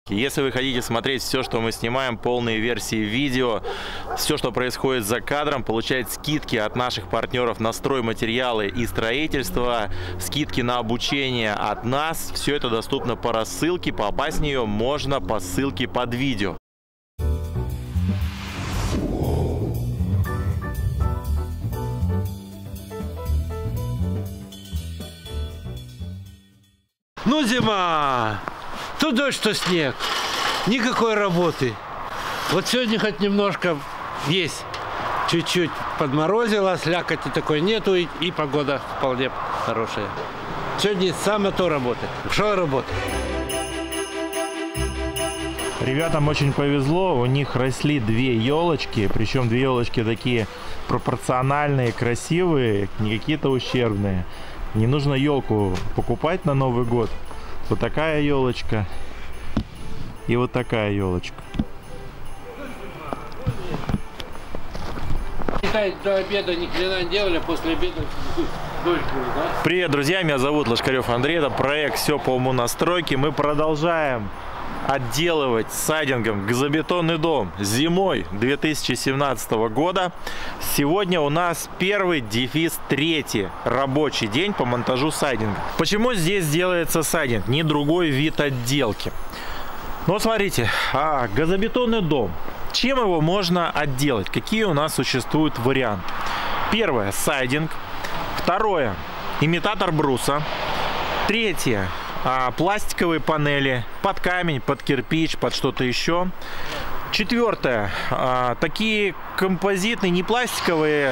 Если вы хотите смотреть все, что мы снимаем, полные версии видео, все, что происходит за кадром, получать скидки от наших партнеров на стройматериалы и строительство, скидки на обучение от нас, все это доступно по рассылке. Попасть в нее можно по ссылке под видео. Ну, зима! То дождь, то снег. Никакой работы. Вот сегодня хоть немножко есть. Чуть-чуть подморозило, слякоти такой нету, и погода вполне хорошая. Сегодня самое то работать. Пошел работать. Ребятам очень повезло, у них росли две елочки, причем две елочки такие пропорциональные, красивые, не какие-то ущербные. Не нужно елку покупать на Новый год. Вот такая елочка и вот такая елочка. До обеда ни хрена не делали, после обеда дождь был, да? Привет, друзья, меня зовут Лошкарев Андрей, это проект «Все по уму на стройке». Мы продолжаем отделывать сайдингом газобетонный дом зимой 2017 года. Сегодня у нас третий рабочий день по монтажу сайдинга. Почему здесь делается сайдинг, не другой вид отделки? Ну, смотрите, газобетонный дом. Чем его можно отделать? Какие у нас существуют варианты? Первое – сайдинг. Второе – имитатор бруса. Третье – пластиковые панели под камень, под кирпич, под что-то еще. Четвертое, такие композитные, не пластиковые,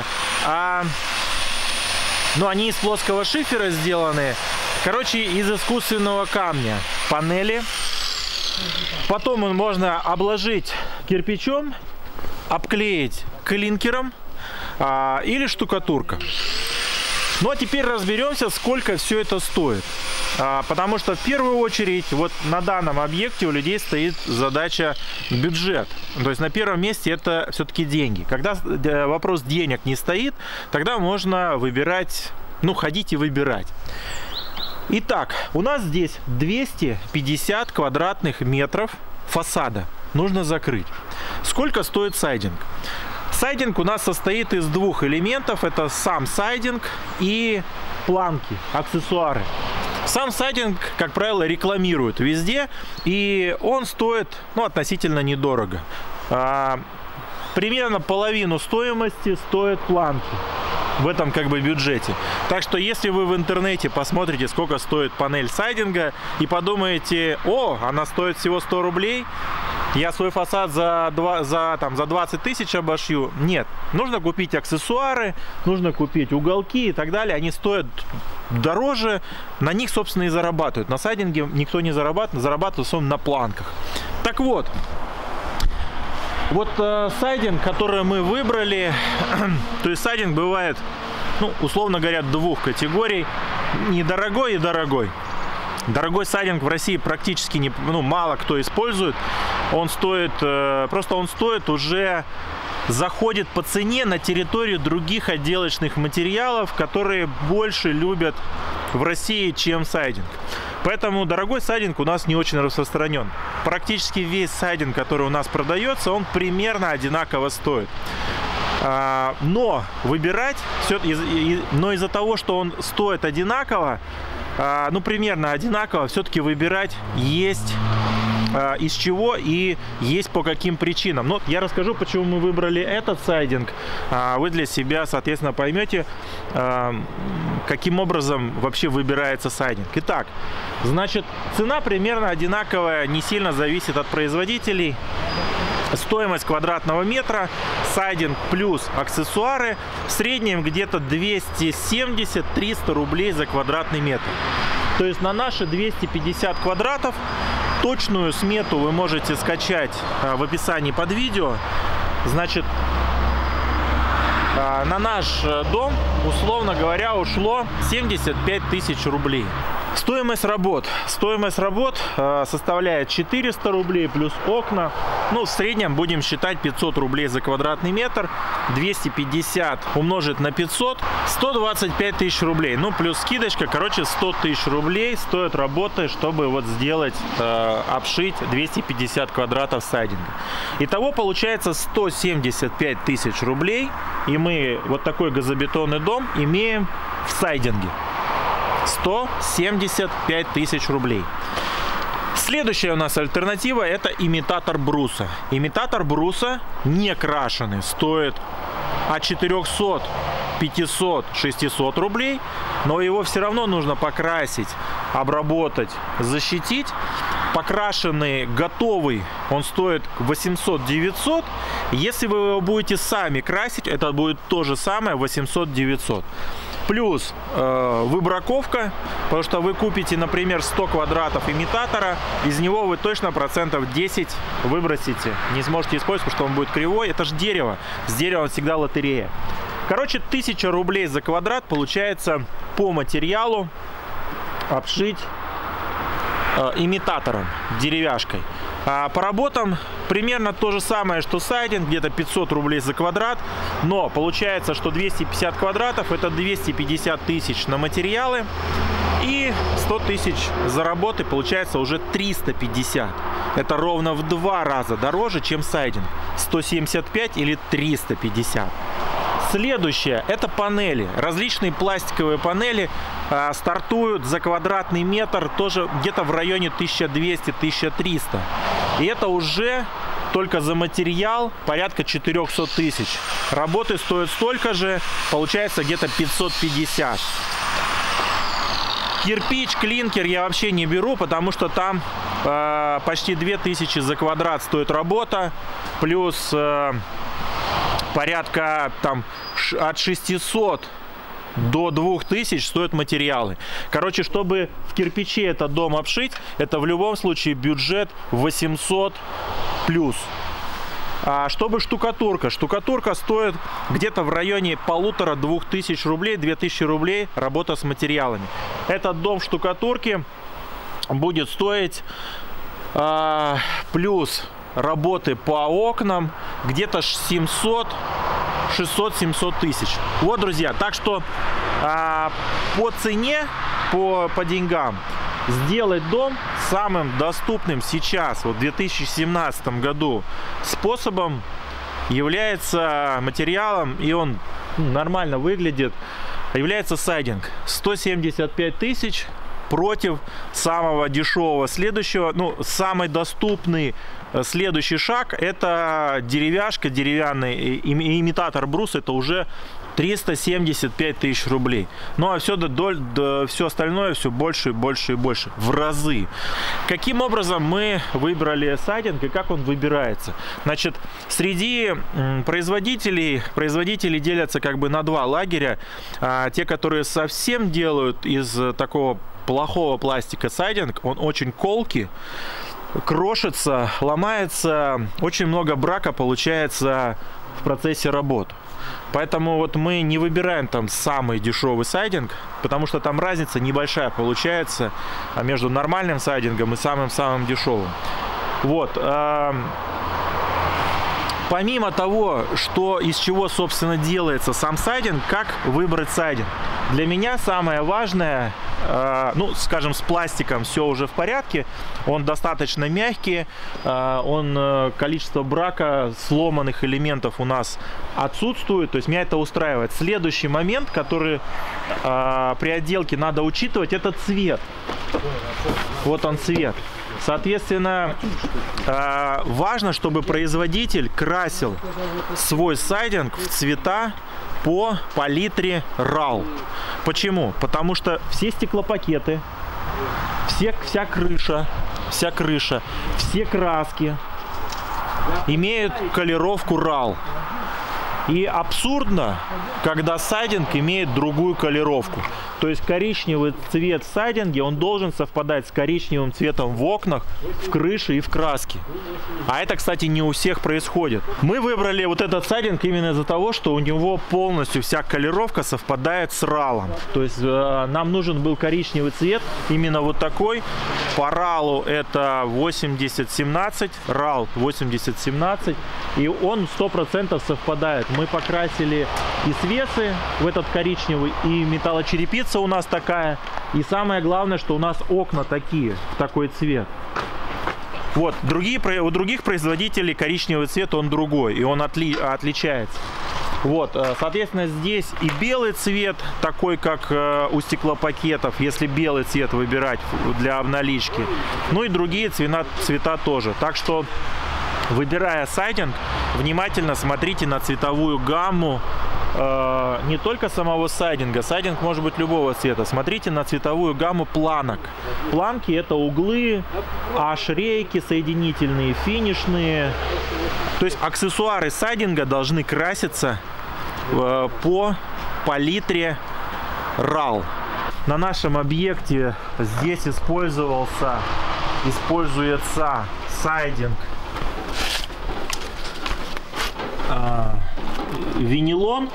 но они из плоского шифера сделаны. Короче, из искусственного камня панели. Потом можно обложить кирпичом, обклеить клинкером или штукатурка. Ну а теперь разберемся, сколько все это стоит. Потому что в первую очередь вот на данном объекте у людей стоит задача бюджет. То есть на первом месте это все-таки деньги. Когда вопрос денег не стоит, тогда можно выбирать, ходить и выбирать. Итак, у нас здесь 250 квадратных метров фасада нужно закрыть. Сколько стоит сайдинг? Сайдинг у нас состоит из двух элементов. Это сам сайдинг и планки, аксессуары. Сам сайдинг, как правило, рекламируют везде, и он стоит относительно недорого. Примерно половину стоимости стоят планки в этом бюджете. Так что если вы в интернете посмотрите, сколько стоит панель сайдинга, и подумаете, она стоит всего 100 рублей, я свой фасад за 20 тысяч обошью. Нет, нужно купить аксессуары, нужно купить уголки и так далее. Они стоят дороже, на них, собственно, и зарабатывают. На сайдинге никто не зарабатывает, зарабатывает он на планках. Так вот, сайдинг, который мы выбрали, то есть сайдинг бывает, условно говоря, двух категорий: недорогой и дорогой. Дорогой сайдинг в России практически мало кто использует. Он стоит, уже заходит по цене на территорию других отделочных материалов, которые больше любят в России, чем сайдинг. Поэтому дорогой сайдинг у нас не очень распространен. Практически весь сайдинг, который у нас продается, он примерно одинаково стоит. Но выбирать, из-за того, что он стоит одинаково, примерно одинаково, все-таки выбирать есть из чего и есть по каким причинам. Я расскажу, почему мы выбрали этот сайдинг. Вы для себя, соответственно, поймете, каким образом вообще выбирается сайдинг. Итак, значит, цена примерно одинаковая, не сильно зависит от производителей. Стоимость квадратного метра, сайдинг плюс аксессуары, в среднем где-то 270-300 рублей за квадратный метр. То есть на наши 250 квадратов точную смету вы можете скачать в описании под видео. Значит, на наш дом, условно говоря, ушло 75 тысяч рублей. Стоимость работ. Стоимость работ составляет 400 рублей плюс окна. Ну, в среднем будем считать 500 рублей за квадратный метр. 250 умножить на 500. 125 тысяч рублей. Ну, плюс скидочка. Короче, 100 тысяч рублей стоят работы, чтобы вот сделать, обшить 250 квадратов сайдинга. Итого получается 175 тысяч рублей. И мы вот такой газобетонный дом имеем в сайдинге. 175 тысяч рублей. Следующая у нас альтернатива — это имитатор бруса. Имитатор бруса не крашеный стоит от 400, 500, 600 рублей, но его все равно нужно покрасить, обработать, защитить. Покрашенный готовый он стоит 800-900. Если вы его будете сами красить, это будет то же самое, 800-900. Плюс выбраковка, потому что вы купите, например, 100 квадратов имитатора, из него вы точно процентов 10 выбросите, не сможете использовать, потому что он будет кривой. Это же дерево, с деревом всегда лотерея. Короче, 1000 рублей за квадрат получается по материалу обшить имитатором, деревяшкой. А по работам примерно то же самое, что сайдинг, где-то 500 рублей за квадрат, но получается, что 250 квадратов — это 250 тысяч на материалы, и 100 тысяч за работы, получается уже 350. Это ровно в 2 раза дороже, чем сайдинг. 175 или 350. Следующее — это панели. Различные пластиковые панели стартуют за квадратный метр тоже где-то в районе 1200-1300. И это уже только за материал порядка 400 тысяч. Работы стоят столько же, получается где-то 550. Кирпич, клинкер я вообще не беру, потому что там почти 2000 за квадрат стоит работа, плюс порядка там от 600 до 2000 стоят материалы. Короче, чтобы в кирпиче этот дом обшить, это в любом случае бюджет 800 плюс. А чтобы штукатурка. Штукатурка стоит где-то в районе 1500-2000 рублей, 2000 рублей работа с материалами. Этот дом в штукатурке будет стоить плюс работы по окнам где-то 600-700 тысяч. Вот, друзья, так что по цене, по деньгам сделать дом самым доступным сейчас, вот в 2017 году, способом является материалом, и он нормально выглядит, является сайдинг. 175 тысяч против самого дешевого. Следующего, ну, самый доступный следующий шаг — это деревяшка, деревянный имитатор бруса. Это уже 375 тысяч рублей. Ну а все остальное все больше и больше и больше, в разы. Каким образом мы выбрали сайдинг и как он выбирается? Значит, среди производители делятся как бы на 2 лагеря. Те, которые совсем делают из такого плохого пластика сайдинг, он очень колкий, крошится, ломается, очень много брака получается в процессе работ. Поэтому вот мы не выбираем там самый дешевый сайдинг, потому что там разница небольшая получается между нормальным сайдингом и самым-самым дешевым. Вот. Помимо того, что из чего, собственно, делается сам сайдинг, как выбрать сайдинг? Для меня самое важное, ну, скажем, с пластиком все уже в порядке, он достаточно мягкий, количество брака, сломанных элементов у нас отсутствует, то есть меня это устраивает. Следующий момент, который при отделке надо учитывать, это цвет. Вот он цвет. Соответственно, важно, чтобы производитель красил свой сайдинг в цвета по палитре RAL. Почему? Потому что все стеклопакеты, вся крыша, все краски имеют колеровку RAL. И абсурдно, когда сайдинг имеет другую колеровку. То есть коричневый цвет в сайдинге, он должен совпадать с коричневым цветом в окнах, в крыше и в краске. А это, кстати, не у всех происходит. Мы выбрали вот этот сайдинг именно из-за того, что у него полностью вся колеровка совпадает с ралом. То есть нам нужен был коричневый цвет, именно вот такой. По ралу это 8017, рал 8017, и он 100% совпадает. Мы покрасили и свесы в этот коричневый, и металлочерепица у нас такая. И самое главное, что у нас окна такие, в такой цвет. Вот, у других производителей коричневый цвет, он другой, и он отличается. Вот, соответственно, здесь и белый цвет, такой как у стеклопакетов, если белый цвет выбирать для обналички. Ну и другие цвета тоже. Так что, выбирая сайдинг, внимательно смотрите на цветовую гамму не только самого сайдинга. Сайдинг может быть любого цвета. Смотрите на цветовую гамму планок. Планки — это углы, H-рейки соединительные, финишные. То есть аксессуары сайдинга должны краситься по палитре RAL. На нашем объекте здесь используется сайдинг винилон.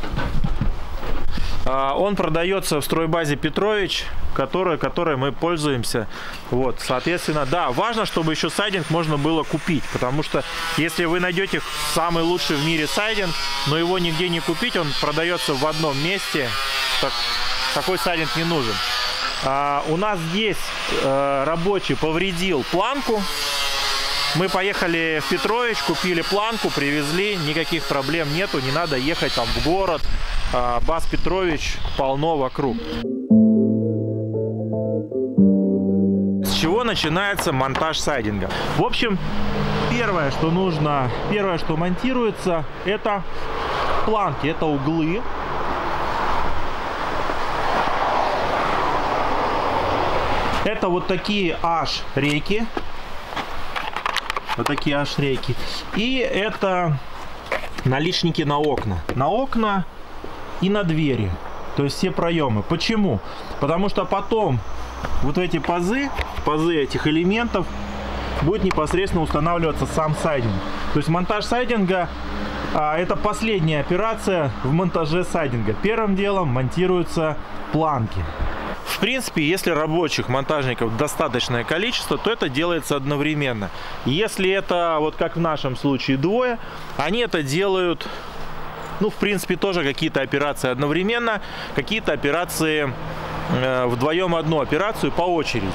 Он продается в стройбазе Петрович, которой мы пользуемся. Вот, соответственно, да, важно, чтобы еще сайдинг можно было купить, потому что если вы найдете самый лучший в мире сайдинг, но его нигде не купить, он продается в одном месте, такой сайдинг не нужен. У нас здесь рабочий повредил планку. Мы поехали в Петрович, купили планку, привезли, никаких проблем нету, не надо ехать там в город. Баз Петрович полно вокруг. С чего начинается монтаж сайдинга? В общем, первое, что монтируется, это планки, это углы. Это вот такие H-рейки. Вот такие H-рейки. И это наличники на окна. На окна и на двери. То есть все проемы. Почему? Потому что потом вот эти пазы этих элементов будет непосредственно устанавливаться сам сайдинг. То есть монтаж сайдинга это последняя операция в монтаже сайдинга. Первым делом монтируются планки. В принципе, если рабочих монтажников достаточное количество, то это делается одновременно. Если это, вот как в нашем случае, двое, они это делают, ну, в принципе, тоже какие-то операции одновременно, какие-то операции вдвоем одну операцию по очереди.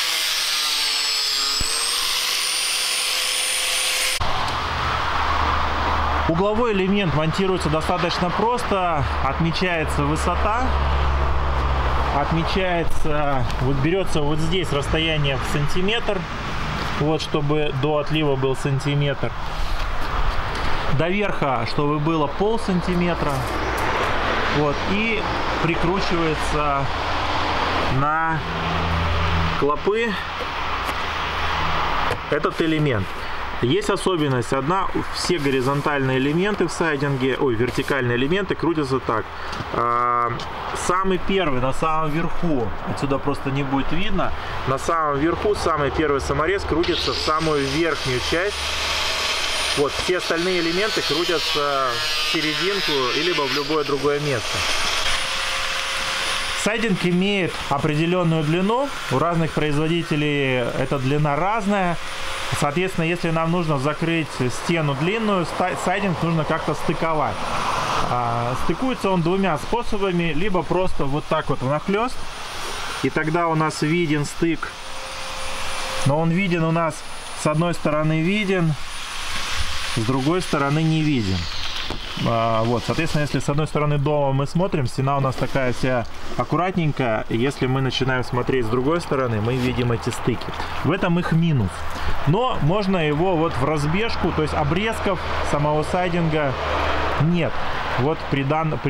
Угловой элемент монтируется достаточно просто, отмечается высота. Отмечается, вот берется вот здесь расстояние в сантиметр, вот, чтобы до отлива был сантиметр, до верха, чтобы было полсантиметра, вот, и прикручивается на клопы этот элемент. Есть особенность одна: все горизонтальные элементы в сайдинге, вертикальные элементы крутятся так. Самый первый на самом верху, отсюда просто не будет видно, на самом верху самый первый саморез крутится в самую верхнюю часть. Вот, все остальные элементы крутятся в серединку либо в любое другое место. Сайдинг имеет определенную длину, у разных производителей эта длина разная. Соответственно, если нам нужно закрыть стену длинную, сайдинг нужно как-то стыковать. Стыкуется он двумя способами: либо просто вот так вот внахлёст, и тогда у нас виден стык. Но он виден у нас с одной стороны виден, с другой стороны не виден. Вот, соответственно, если с одной стороны дома мы смотрим, стена у нас такая вся аккуратненькая, и если мы начинаем смотреть с другой стороны, мы видим эти стыки. В этом их минус. Но можно его вот в разбежку, то есть обрезков самого сайдинга нет. Вот при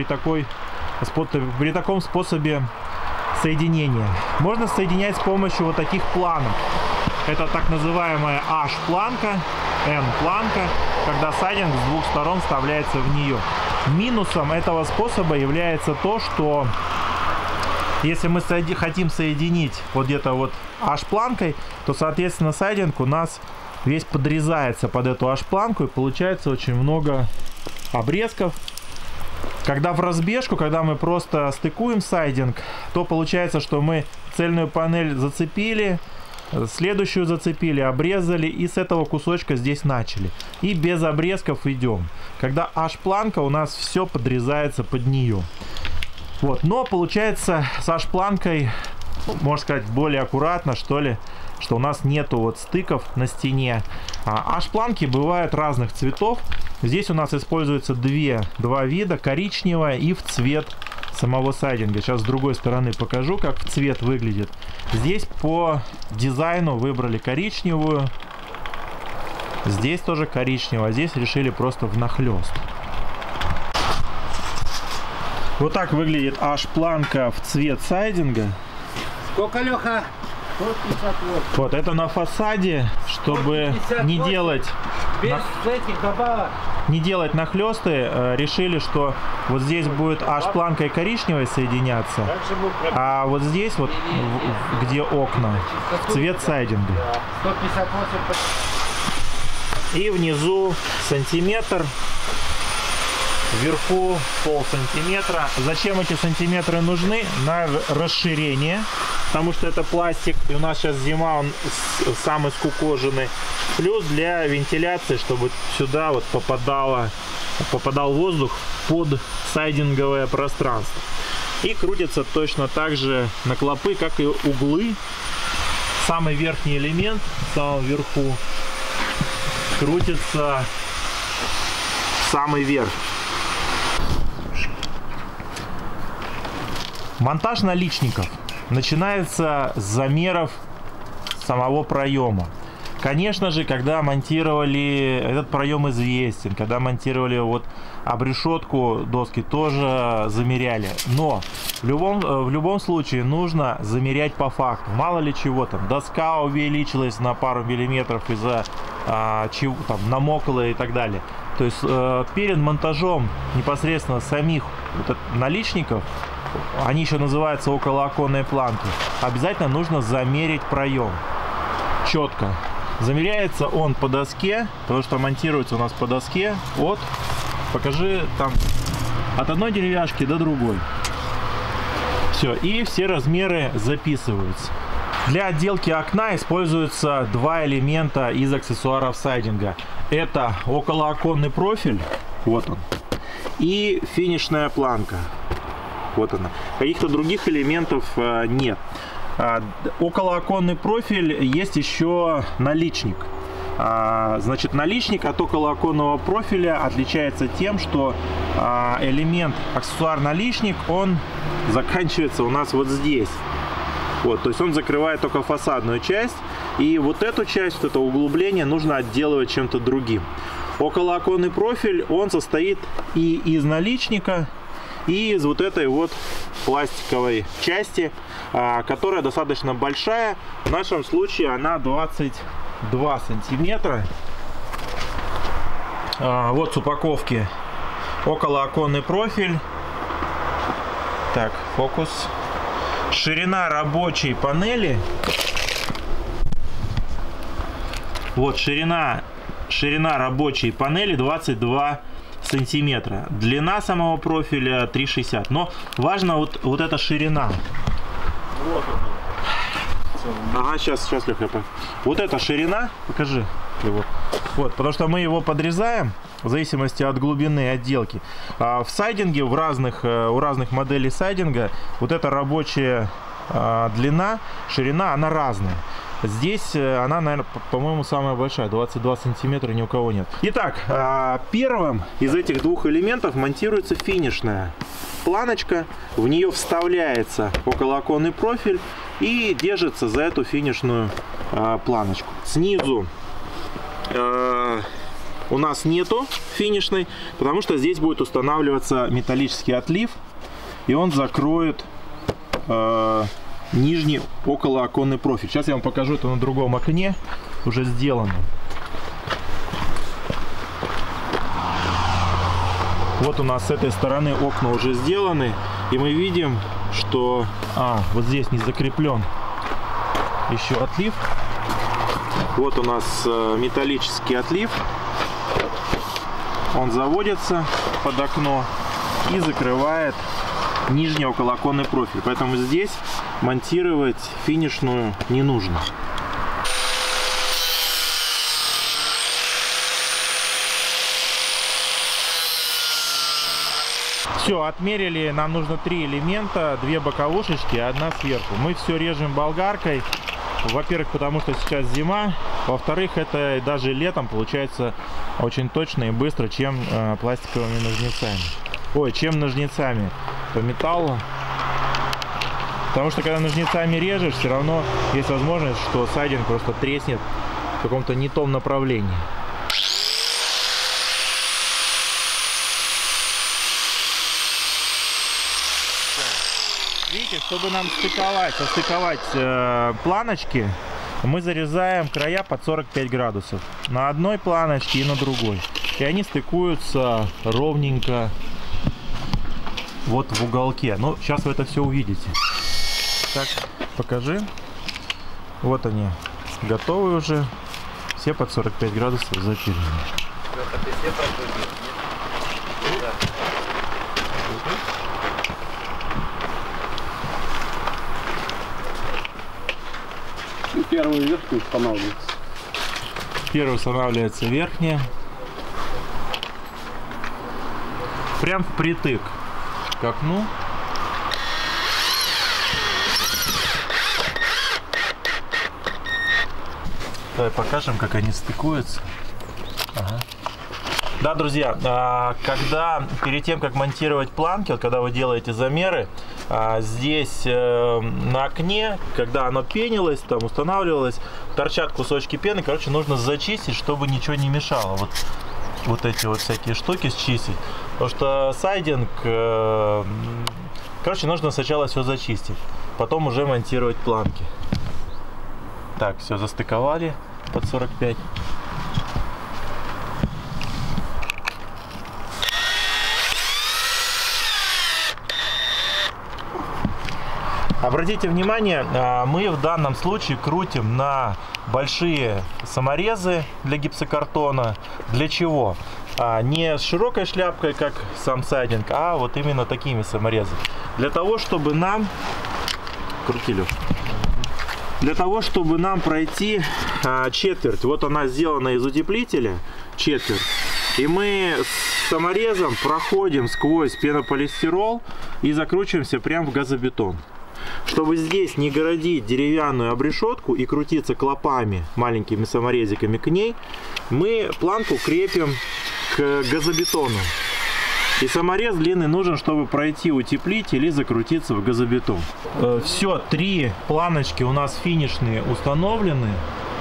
таком способе соединения. Можно соединять с помощью вот таких планок. Это так называемая H-планка, N-планка, когда сайдинг с двух сторон вставляется в нее. Минусом этого способа является то, что Если мы хотим соединить вот где-то вот H-планкой, то, соответственно, сайдинг у нас весь подрезается под эту H-планку, и получается очень много обрезков. Когда в разбежку, когда мы просто стыкуем сайдинг, то получается, что мы цельную панель зацепили, следующую зацепили, обрезали и с этого кусочка здесь начали. И без обрезков идем. Когда H-планка, у нас все подрезается под нее. Вот. Но получается с H-планкой, можно сказать, более аккуратно, что ли, что у нас нету вот стыков на стене. H-планки бывают разных цветов. Здесь у нас используется два вида, коричневая и в цвет самого сайдинга. Сейчас с другой стороны покажу, как в цвет выглядит. Здесь по дизайну выбрали коричневую. Здесь тоже коричневая. А здесь решили просто внахлёст. Вот так выглядит H-планка в цвет сайдинга. Сколько, Леха? 158. Вот это на фасаде, чтобы не делать... Без этих добавок. Не делать нахлесты, решили, что вот здесь будет H-планка и коричневой соединяться, а вот здесь вот, где окна, в цвет сайдинга. 158. И внизу сантиметр, вверху полсантиметра. Зачем эти сантиметры нужны? На расширение, потому что это пластик, и у нас сейчас зима, он самый скукоженный. Плюс для вентиляции, чтобы сюда вот попадал воздух под сайдинговое пространство. И крутится точно так же на клопы, как и углы. Самый верхний элемент, в самом верху, крутится в самый верх. Монтаж наличников начинается с замеров самого проема. Конечно же, когда монтировали, этот проем известен, когда монтировали вот обрешетку доски, тоже замеряли. Но в любом случае нужно замерять по факту. Мало ли чего там, доска увеличилась на пару миллиметров из-за чего там намокла и так далее. То есть перед монтажом непосредственно самих вот наличников, они еще называются околооконные планки, обязательно нужно замерить проем четко. Замеряется он по доске, потому что монтируется у нас по доске покажи там, от одной деревяшки до другой. Все, и все размеры записываются. Для отделки окна используются два элемента из аксессуаров сайдинга. Это околооконный профиль, вот он, и финишная планка, вот она. Каких-то других элементов нет. Околооконный профиль, есть еще наличник. Значит, наличник от околооконного профиля отличается тем, что элемент аксессуар наличник, он заканчивается у нас вот здесь. Вот, то есть он закрывает только фасадную часть, и вот эту часть, вот это углубление нужно отделывать чем-то другим. Околооконный профиль, он состоит и из наличника, и из вот этой вот пластиковой части, которая достаточно большая. В нашем случае она 22 сантиметра. Вот с упаковки околооконный профиль. Так, фокус. Ширина рабочей панели. Вот ширина рабочей панели 22 сантиметра. Длина самого профиля 3,60. Но важно вот эта ширина. Вот она. Ага, сейчас, Леха. Вот эта ширина, покажи его. Вот, потому что мы его подрезаем в зависимости от глубины отделки. В сайдинге, у разных моделей сайдинга, вот эта рабочая длина, ширина, она разная. Здесь она, наверное, по-моему, самая большая, 22 сантиметра, ни у кого нет. Итак, первым из этих двух элементов монтируется финишная планочка. В нее вставляется околооконный профиль и держится за эту финишную планочку. Снизу у нас нету финишной, потому что здесь будет устанавливаться металлический отлив, и он закроет нижний околооконный профиль. Сейчас я вам покажу это на другом окне, уже сделано. Вот у нас с этой стороны окна уже сделаны, и мы видим что вот здесь не закреплен еще отлив. Вот у нас металлический отлив. Он заводится под окно и закрывает нижний околооконный профиль. Поэтому здесь монтировать финишную не нужно. Все, отмерили, нам нужно 3 элемента, 2 боковушечки, 1 сверху. Мы все режем болгаркой. Во-первых, потому что сейчас зима. Во-вторых, это даже летом получается очень точно и быстро, чем пластиковыми ножницами. Ой, чем ножницами по металлу. Потому что когда ножницами режешь, все равно есть возможность, что сайдинг просто треснет в каком-то не том направлении. Видите, чтобы нам состыковать планочки, мы зарезаем края под 45 градусов. На одной планочке и на другой. И они стыкуются ровненько вот в уголке. Ну, сейчас вы это все увидите. Так, покажи. Вот они, готовы уже. Все под 45 градусов запилены. Первый верхний устанавливается. Первый устанавливается верхняя. Прям впритык к окну. Давай покажем, как они стыкуются. Ага. Да, друзья, перед тем, как монтировать планки, вот когда вы делаете замеры, здесь на окне, когда оно пенилось, там устанавливалось, торчат кусочки пены, короче, нужно зачистить, чтобы ничего не мешало. Вот эти вот всякие штуки счистить. Потому что сайдинг, короче, нужно сначала все зачистить, потом уже монтировать планки. Так, все застыковали под 45. Обратите внимание, мы в данном случае крутим на большие саморезы для гипсокартона. Для чего? Не с широкой шляпкой, как сам сайдинг, а вот именно такими саморезами. Для того, чтобы нам... Крути, Лёш. Для того, чтобы нам пройти четверть. Вот она сделана из утеплителя, четверть. И мы с саморезом проходим сквозь пенополистирол и закручиваемся прямо в газобетон. Чтобы здесь не городить деревянную обрешетку и крутиться клопами, маленькими саморезиками к ней, мы планку крепим к газобетону. И саморез длинный нужен, чтобы пройти утеплитель и закрутиться в газобетон. Все, 3 планочки у нас финишные установлены.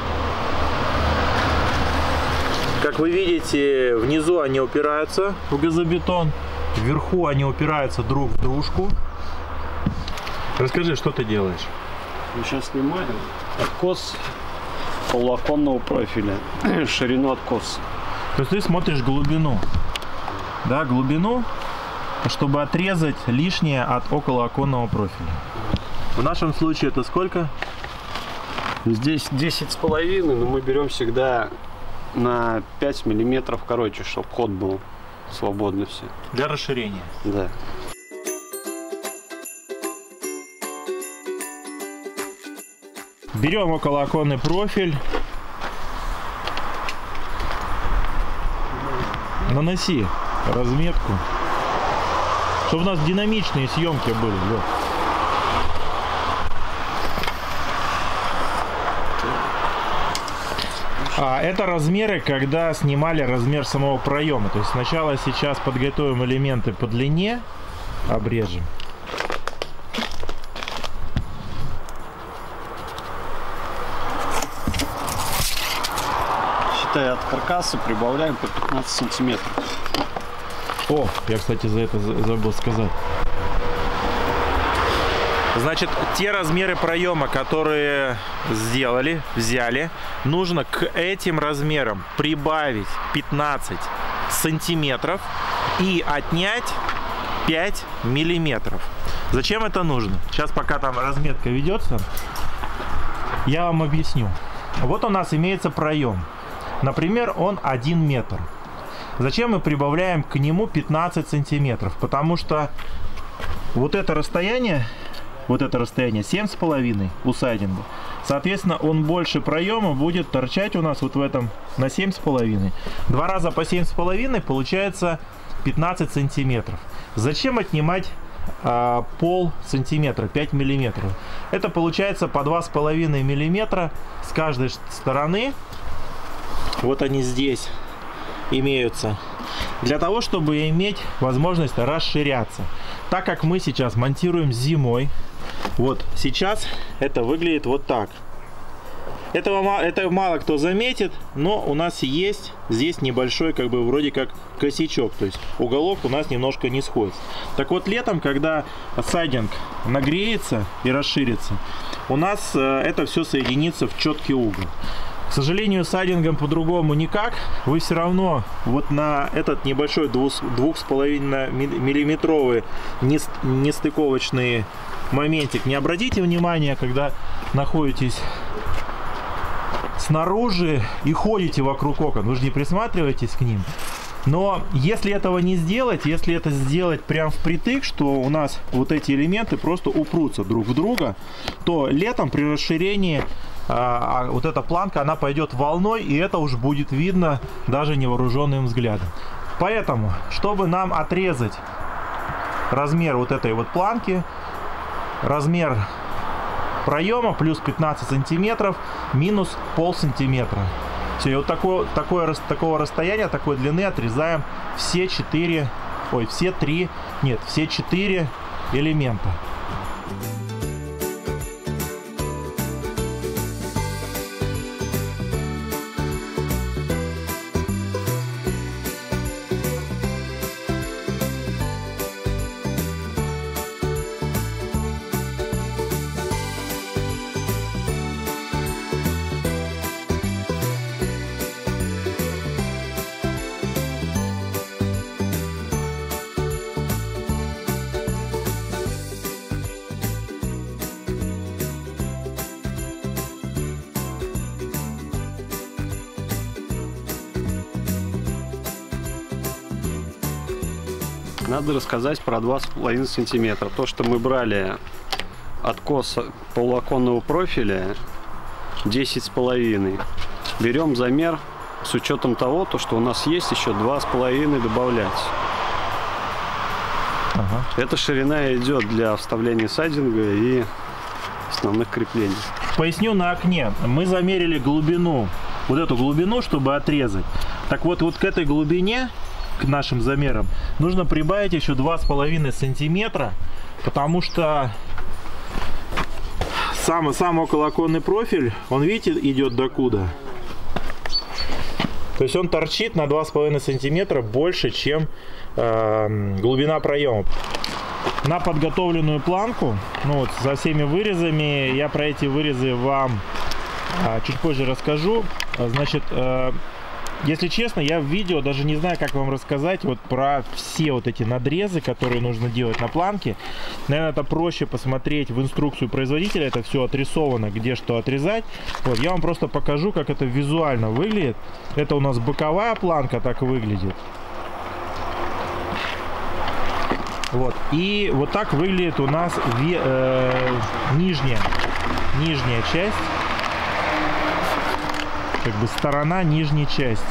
Как вы видите, внизу они упираются в газобетон, вверху они упираются друг в дружку. Расскажи, что ты делаешь? Мы сейчас снимаем откос полуоконного профиля, ширину откоса. То есть ты смотришь глубину, да, глубину, чтобы отрезать лишнее от околооконного профиля. В нашем случае это сколько? Здесь 10,5, но мы берем всегда на 5 миллиметров короче, чтобы ход был свободный все. Для расширения? Да. Берем околооконный профиль. Наноси разметку, чтобы у нас динамичные съемки были. Вот. Это размеры, когда снимали размер самого проема. То есть сначала сейчас подготовим элементы по длине, обрежем. От каркаса прибавляем по 15 сантиметров. О, я, кстати, за это забыл сказать. Значит, те размеры проема, которые взяли, нужно к этим размерам прибавить 15 сантиметров и отнять 5 миллиметров. Зачем это нужно? Сейчас, пока там разметка ведется, я вам объясню. Вот у нас имеется проем. Например, он 1 метр. Зачем мы прибавляем к нему 15 сантиметров? Потому что вот это расстояние 7,5 у сайдинга. Соответственно, он больше проема будет торчать у нас вот в этом на 7,5. 2 раза по 7,5 получается 15 сантиметров. Зачем отнимать пол сантиметра, 5 миллиметров? Это получается по 2,5 миллиметра с каждой стороны. Вот они здесь имеются. Для того, чтобы иметь возможность расширяться. Так как мы сейчас монтируем зимой, вот сейчас это выглядит вот так. Это мало кто заметит, но у нас есть здесь небольшой, как бы вроде как косячок, то есть уголок у нас немножко не сходится. Так вот, летом, когда сайдинг нагреется и расширится, у нас это все соединится в четкий угол. К сожалению, сайдингом по-другому никак. Вы все равно вот на этот небольшой 2,5 миллиметровый нестыковочный моментик не обратите внимания, когда находитесь снаружи и ходите вокруг окон. Вы же не присматриваетесь к ним. Но если этого не сделать, если это сделать прям впритык, что у нас вот эти элементы просто упрутся друг в друга, то летом при расширении вот эта планка, она пойдет волной, и это уж будет видно даже невооруженным взглядом. Поэтому, чтобы нам отрезать размер вот этой вот планки, размер проема плюс 15 сантиметров минус пол сантиметра. Все, и вот такого расстояния, такой длины отрезаем все 4 элемента. Надо рассказать про 2,5 сантиметра. То, что мы брали откос полуоконного профиля 10,5. Берем замер с учетом того, что у нас есть еще 2,5 добавлять. Ага. Эта ширина идет для вставления сайдинга и основных креплений. Поясню на окне. Мы замерили глубину, вот эту глубину, чтобы отрезать. Так вот к этой глубине, к нашим замерам, нужно прибавить еще 2,5 сантиметра, потому что сам околооконный профиль, он, видите, идет докуда. То есть он торчит на 2,5 сантиметра больше, чем глубина проема. На подготовленную планку, ну вот, со всеми вырезами, я про эти вырезы вам чуть позже расскажу. Значит, если честно, я в видео даже не знаю, как вам рассказать вот про все вот эти надрезы, которые нужно делать на планке. Наверное, это проще посмотреть в инструкцию производителя. Это все отрисовано, где что отрезать. Вот, я вам просто покажу, как это визуально выглядит. Это у нас боковая планка так выглядит. Вот. И вот так выглядит у нас нижняя часть. Как бы сторона нижней части.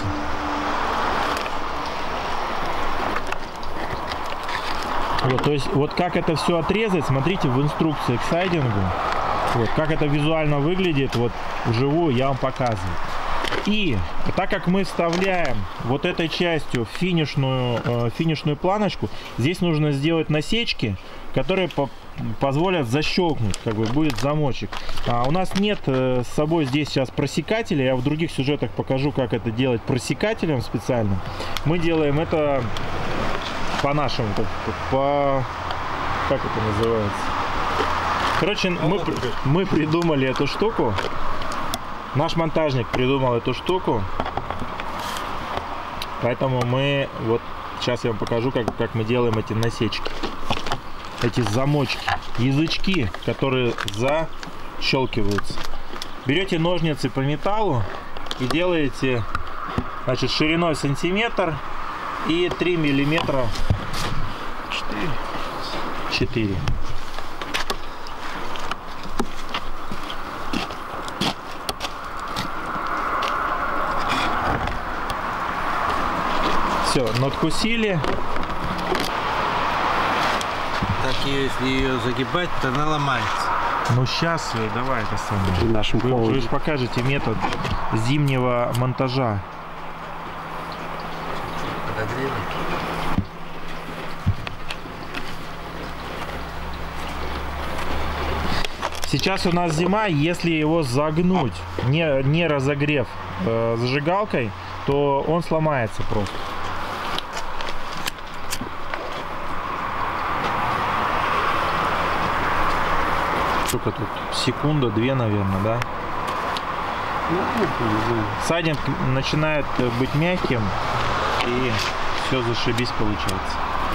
Вот, то есть вот как это все отрезать, смотрите в инструкции к сайдингу. Вот, как это визуально выглядит, вот вживую я вам показываю. И так как мы вставляем вот этой частью финишную планочку, здесь нужно сделать насечки, которые позволят защелкнуть, как бы будет замочек. У нас нет с собой здесь сейчас просекателя. Я в других сюжетах покажу, как это делать просекателем специальным. Мы делаем это по-нашему, как это называется? Короче, мы придумали эту штуку. Наш монтажник придумал эту штуку. Поэтому мы вот сейчас я вам покажу, как мы делаем эти насечки. эти замочки, язычки, которые защелкиваются. Берете ножницы по металлу и делаете, значит, шириной сантиметр и 3 миллиметра 4. Все, надкусили. Так, если ее загибать, то она ломается. Ну сейчас, давай это самое. При нашем Вы же покажете метод зимнего монтажа. Подогрели. Сейчас у нас зима, если его загнуть, не разогрев зажигалкой, то он сломается просто. Сколько тут? Секунда-две, наверное, да? Сайдинг начинает быть мягким, и все зашибись получается.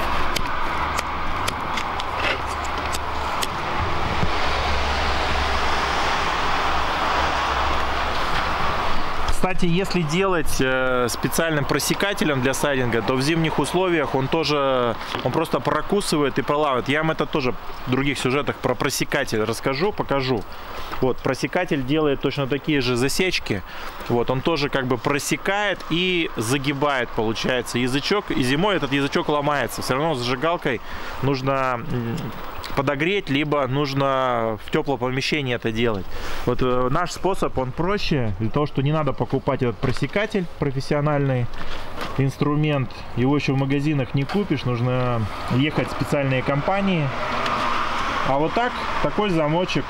Кстати, если делать специальным просекателем для сайдинга, то в зимних условиях он просто прокусывает и проламывает. Я вам это тоже в других сюжетах про просекатель расскажу, покажу. Вот, просекатель делает точно такие же засечки. Вот, он тоже как бы просекает и загибает, получается, язычок. И зимой этот язычок ломается. Все равно с зажигалкой нужно подогреть, либо нужно в теплом помещении это делать. Вот наш способ, он проще, для того, что не надо покупать этот просекатель, профессиональный инструмент. Его еще в магазинах не купишь, нужно ехать в специальные компании. А вот так, такой замочек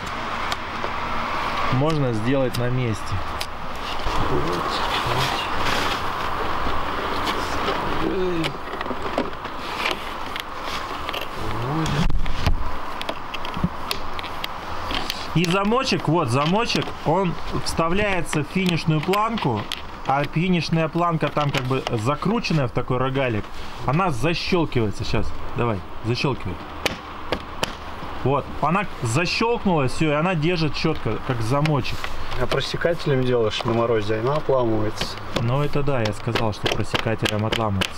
можно сделать на месте. И замочек, вот замочек, он вставляется в финишную планку, а финишная планка там как бы закрученная в такой рогалик, она защелкивается. Сейчас, давай, защелкивай. Вот, она защелкнулась, все, и она держит четко, как замочек. А просекателем делаешь на морозе, она отламывается. Ну это да, я сказал, что просекателем отламывается.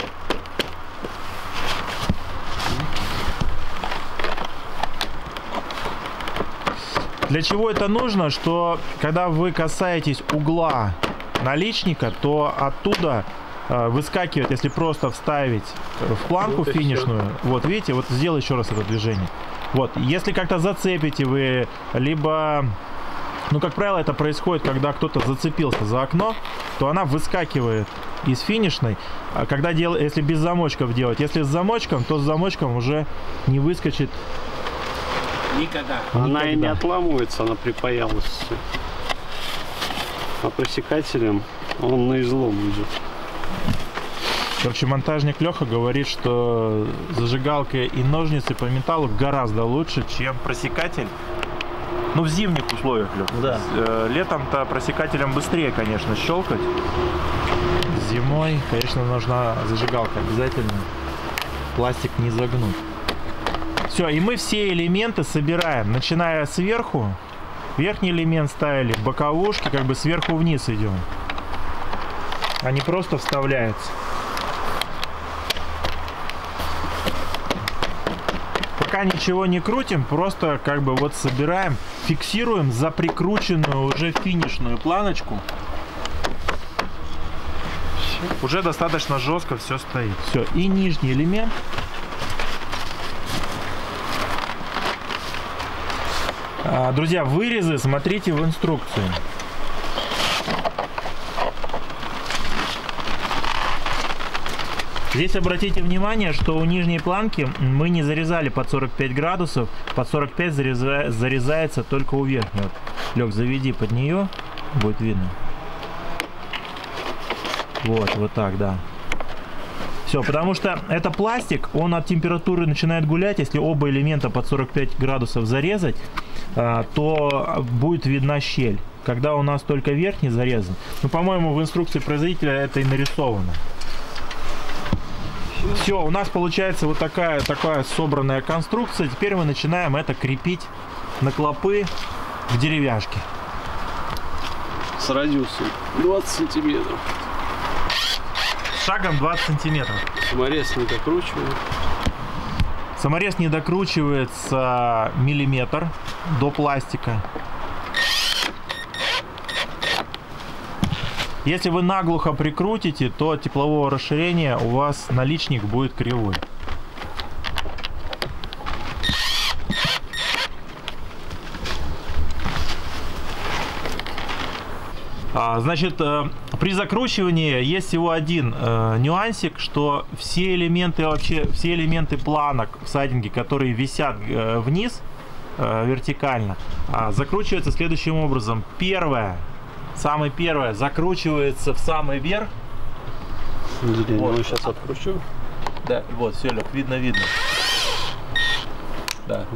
Для чего это нужно? Что когда вы касаетесь угла наличника, то оттуда выскакивает, если просто вставить в планку вот финишную. Вот видите, вот сделай еще раз это движение. Вот, если как-то зацепите вы, либо, ну как правило это происходит, когда кто-то зацепился за окно, то она выскакивает из финишной. А когда если без замочков делать, если с замочком, то с замочком уже не выскочит. Никогда. Она и не отламывается, она припаялась. А просекателем он на излом идет. Короче, монтажник Леха говорит, что зажигалка и ножницы по металлу гораздо лучше, чем просекатель. Ну, в зимних условиях, Леха. Да. Летом-то просекателем быстрее, конечно, щелкать. Зимой, конечно, нужна зажигалка обязательно. Пластик не загнуть. Все, и мы все элементы собираем, начиная сверху. Верхний элемент ставили, боковушки, как бы сверху вниз идем. Они просто вставляются. Пока ничего не крутим, просто как бы вот собираем, фиксируем за прикрученную уже финишную планочку. Уже достаточно жестко все стоит. Все, и нижний элемент. Друзья, вырезы смотрите в инструкции. Здесь обратите внимание, что у нижней планки мы не зарезали под 45 градусов. Под 45 зарезается только у верхней. Вот. Лёг, заведи под нее, будет видно. Вот так, да. Все, потому что это пластик, он от температуры начинает гулять. Если оба элемента под 45 градусов зарезать, то будет видна щель. Когда у нас только верхний зарезан. Ну, по-моему, в инструкции производителя это и нарисовано. Все, у нас получается вот такая собранная конструкция. Теперь мы начинаем это крепить на клопы в деревяшке. С радиусом 20 сантиметров. С шагом 20 сантиметров. Саморез не докручиваем. Саморез не докручивается миллиметр до пластика. Если вы наглухо прикрутите, то от теплового расширения у вас наличник будет кривой. Значит, при закручивании есть всего один нюансик, что все элементы планок в сайдинге, которые висят вниз вертикально, закручиваются следующим образом. Самое первое закручивается в самый верх. Вот. Сейчас откручу. Да, вот, все, Лёх, видно. Да.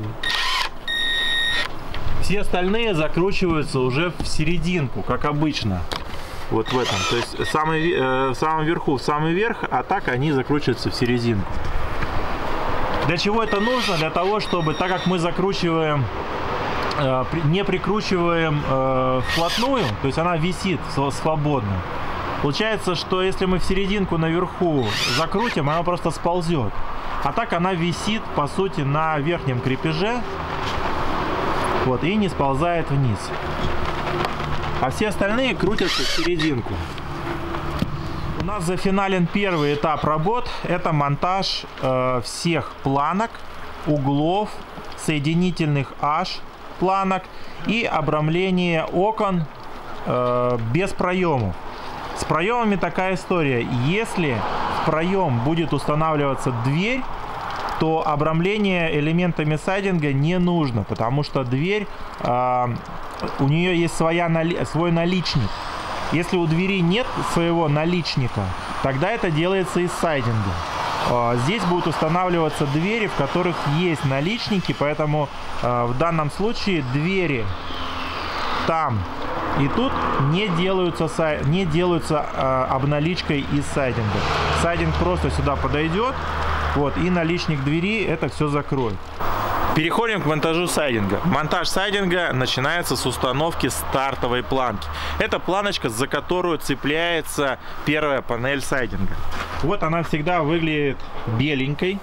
Все остальные закручиваются уже в серединку, как обычно. Вот в этом. То есть в самом верху, в самый верх, а так они закручиваются в серединку. Для чего это нужно? Для того, чтобы, так как мы закручиваем, не прикручиваем вплотную, то есть она висит свободно. Получается, что если мы в серединку наверху закрутим, она просто сползет. А так она висит, по сути, на верхнем крепеже. Вот, и не сползает вниз. А все остальные крутятся в серединку. У нас зафинален первый этап работ. Это монтаж всех планок, углов, соединительных H планок и обрамление окон без проемов. С проемами такая история. Если в проем будет устанавливаться дверь, то обрамление элементами сайдинга не нужно, потому что дверь, у нее есть свой наличник. Если у двери нет своего наличника, тогда это делается из сайдинга. Здесь будут устанавливаться двери, в которых есть наличники, поэтому в данном случае двери там и тут не делаются обналичкой из сайдинга. Сайдинг просто сюда подойдет, вот, и наличник двери это все закроет. Переходим к монтажу сайдинга. Монтаж сайдинга начинается с установки стартовой планки. Это планочка, за которую цепляется первая панель сайдинга. Вот она всегда выглядит беленькой,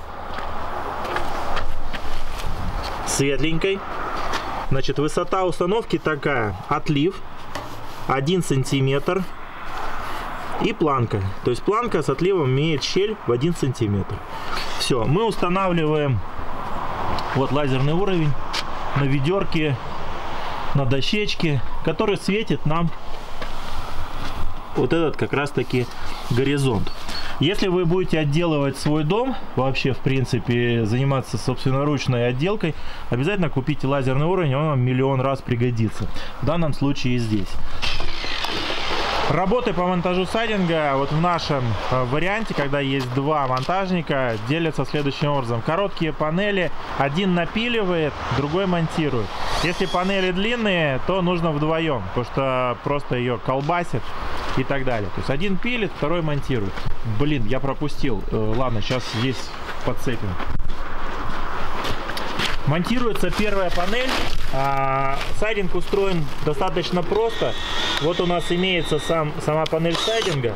светленькой. Значит, высота установки такая: отлив 1 сантиметр и планка. То есть планка с отливом имеет щель в 1 сантиметр. Все, мы устанавливаем вот лазерный уровень на ведерке, на дощечке, который светит нам вот этот как раз таки горизонт. Если вы будете отделывать свой дом, вообще в принципе заниматься собственноручной отделкой, обязательно купите лазерный уровень, он вам миллион раз пригодится. В данном случае и здесь. Работы по монтажу сайдинга вот в нашем варианте, когда есть два монтажника, делятся следующим образом. Короткие панели, один напиливает, другой монтирует. Если панели длинные, то нужно вдвоем, потому что просто ее колбасит и так далее. То есть один пилит, второй монтирует. Блин, я пропустил. Ладно, сейчас здесь подцепим. Монтируется первая панель. Сайдинг устроен достаточно просто. Вот у нас имеется сама панель сайдинга.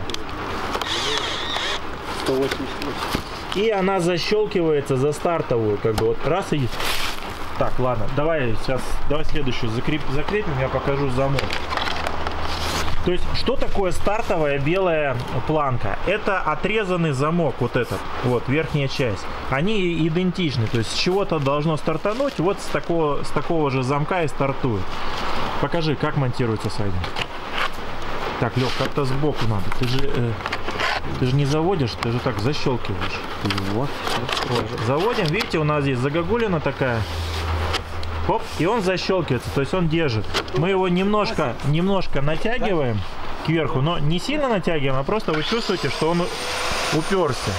188. И она защелкивается за стартовую. Как бы вот раз и... Так, ладно, давай следующую закрепим, я покажу замок. То есть, что такое стартовая белая планка? Это отрезанный замок, вот этот, вот, верхняя часть. Они идентичны, то есть, с чего-то должно стартануть, вот с такого же замка и стартует. Покажи, как монтируется сайдинг. Так, Лёх, как-то сбоку надо, ты же не заводишь, ты же так защелкиваешь. Вот. Заводим, видите, у нас здесь загогулина такая. Оп, и он защелкивается, то есть он держит. Мы его немножко натягиваем кверху, но не сильно натягиваем, а просто вы чувствуете, что он уперся.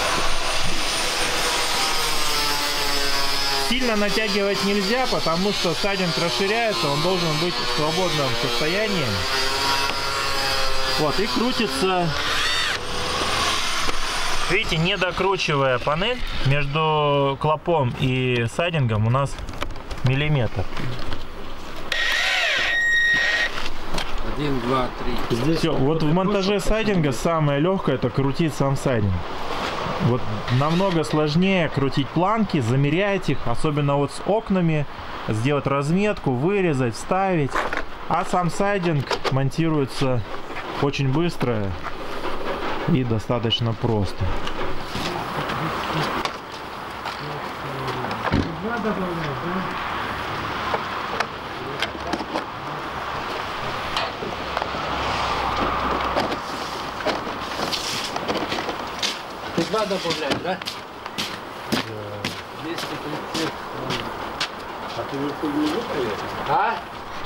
Сильно натягивать нельзя, потому что сайдинг расширяется, он должен быть в свободном состоянии. Вот, и крутится Видите, не докручивая панель, между клопом и сайдингом у нас миллиметр. 1, 2, 3. Все, вот в монтаже сайдинга самое легкое — это крутить сам сайдинг. Вот намного сложнее крутить планки, замерять их, особенно вот с окнами, сделать разметку, вырезать, вставить. А сам сайдинг монтируется очень быстро и достаточно просто. Ты 2 добавлять, да? 230. А ты его не выправил? А?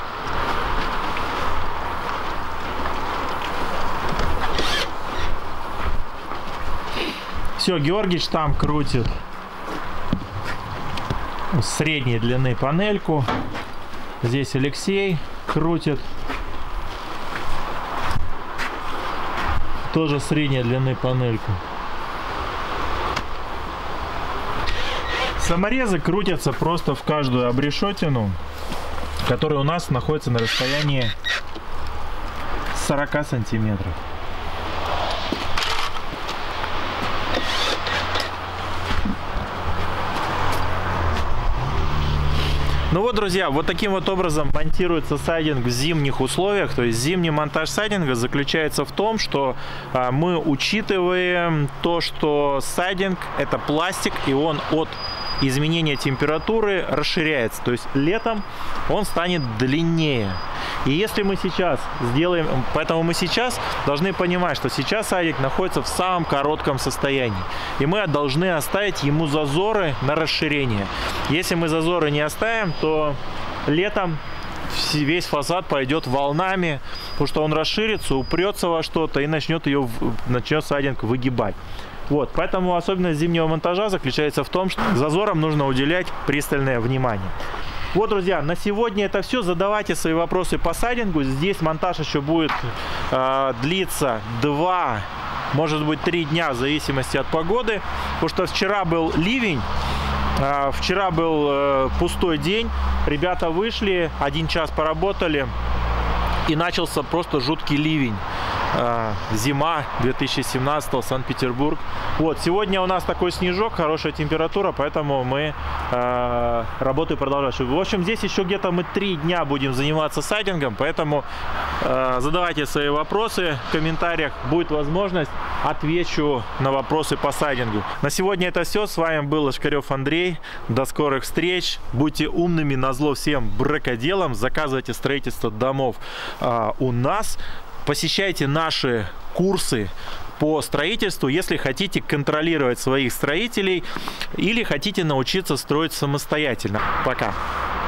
Все, Георгич там крутит средней длины панельку. Здесь Алексей крутит тоже средней длины панельку. Саморезы крутятся просто в каждую обрешетину, которая у нас находится на расстоянии 40 сантиметров. Ну вот, друзья, вот таким вот образом монтируется сайдинг в зимних условиях. То есть зимний монтаж сайдинга заключается в том, что мы учитываем то, что сайдинг — это пластик, и он от изменения температуры расширяется. То есть летом он станет длиннее. И если мы сейчас сделаем... Поэтому мы сейчас должны понимать, что сейчас сайдинг находится в самом коротком состоянии. И мы должны оставить ему зазоры на расширение. Если мы зазоры не оставим, то летом весь фасад пойдет волнами, потому что он расширится, упрется во что-то и начнет сайдинг выгибать. Вот, поэтому особенность зимнего монтажа заключается в том, что зазорам нужно уделять пристальное внимание. Вот, друзья, на сегодня это все. Задавайте свои вопросы по сайдингу. Здесь монтаж еще будет длиться 2, может быть 3 дня, в зависимости от погоды. Потому что вчера был ливень, вчера был пустой день. Ребята вышли, 1 час поработали, и начался просто жуткий ливень. Зима 2017, Санкт-Петербург. Вот, сегодня у нас такой снежок, хорошая температура, поэтому мы работу продолжаем. В общем, здесь еще где-то мы 3 дня будем заниматься сайдингом, поэтому задавайте свои вопросы в комментариях. Будет возможность, отвечу на вопросы по сайдингу. На сегодня это все. С вами был Лошкарев Андрей. До скорых встреч. Будьте умными, назло всем бракоделам. Заказывайте строительство домов у нас. Посещайте наши курсы по строительству, если хотите контролировать своих строителей или хотите научиться строить самостоятельно. Пока!